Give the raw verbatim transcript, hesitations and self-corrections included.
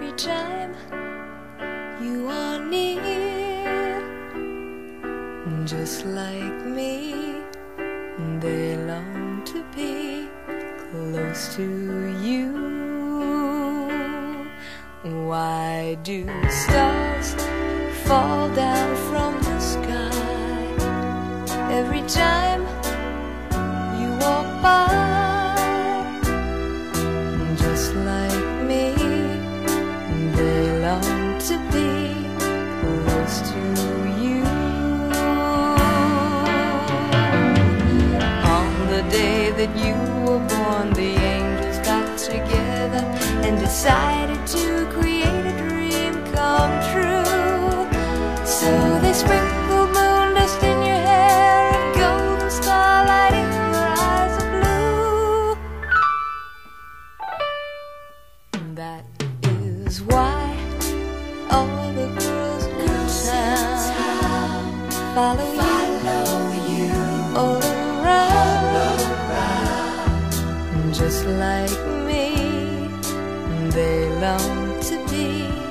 every time you are near. Just like me, they long to be close to you. Why do stars fall down from the sky every time you walk by? Just like me, they long to be close to you. On the day that you were born, the angels got together and decided to create a dream come true. So they sprinkled moon dust in your hair and golden starlight in your eyes of blue. That is why all the girls in town follow you all around. Just like me, they long to be